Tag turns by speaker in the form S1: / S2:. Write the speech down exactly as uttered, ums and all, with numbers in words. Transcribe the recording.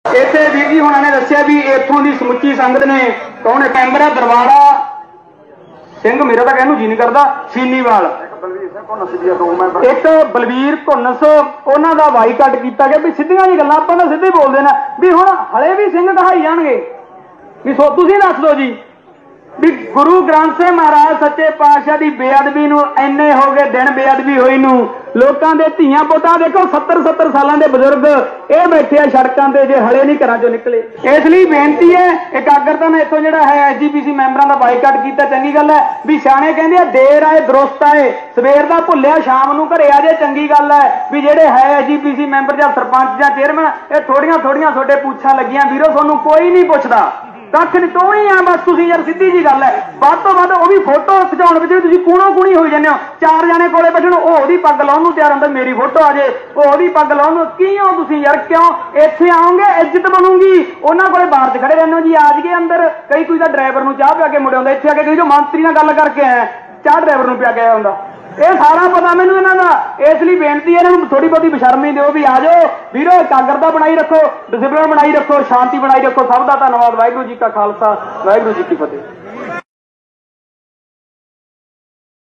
S1: इत्थे वीर जी हुणां ने दस्सिया भी इत्थों की समुची संगत ने कौन है मैंबर है दरबारा सिंह मेरा तो कहने जी नहीं करता सीनीवाल एक बलवीर घुन्नस उन्हों का बाईकाट किया गया भी सीधियां जी गल्लां आपां तां सीधे बोलते हैं भी हुण हले भी सिंह कहाई जाणगे भी सो तुसीं दस दो जी भी गुरु ग्रंथ साहिब महाराज सच्चे पातशाह की बेअदबी नूं इन्ने हो गए दिन बेअदबी होई नूं लोकां दे धीआं पुत्तां देखो सत्तर सत्तर सालां दे बजुर्ग ये बैठे आ सड़कां ते जे हले नहीं घरां चों निकले। इसलिए बेनती है एकाग्रता ने इत्थों जिहड़ा है एस जी पी सी मैंबरां दा बाईकाट कीता चंगी गल है भी सियाणे कहंदे देर आए दुरुस्त आए सवेर दा भुल्लिया शाम नूं घरे आ जाए चंगी गल है भी जिहड़े है S G P C member जां सरपंच जां चेयरमैन ये थोड़ियां थोड़ियां तुहाडे पूछां लगियां वीरो तुहानूं कोई नहीं पुछदा कख नहीं तो ही आ बस तुसीं यार सीधी जी गल है वध तो वध वो भी फोटो खिचाउण विच भी तुसीं कूणो कूणी होई जांदे हो चार जाने कोले बैठण वो ओहदी पग लाउण नूं तैयार हुंदा मेरी फोटो आ जाए वो ओहदी पग लाउण नूं की हो तुसीं यार क्यों इत्थे आओगे इज्जत बनूगी उन्हां कोले बाहर च खड़े रहंदे हो जी आ जाइए अंदर कई कोई तां ड्राइवर नूं चाह पिया के मुड़े आउंदा इत्थे आ के कई जो मंत्री नाल गल करके आया चाह ड्राइवर नूं पिया के आया हुंदा ये सारा पता मैनूं इन्हां दा इसलिए बेनती है इन्हां नूं थोड़ी बहुती बशर्मी दिओ भी आ जाओ वीरो एकाग्रता बनाई रखो डिसिपलिन बनाई रखो शांति बनाई रखो सब दा धन्नवाद वाहिगुरू जी का खालसा वाहिगुरू जी की फतेह।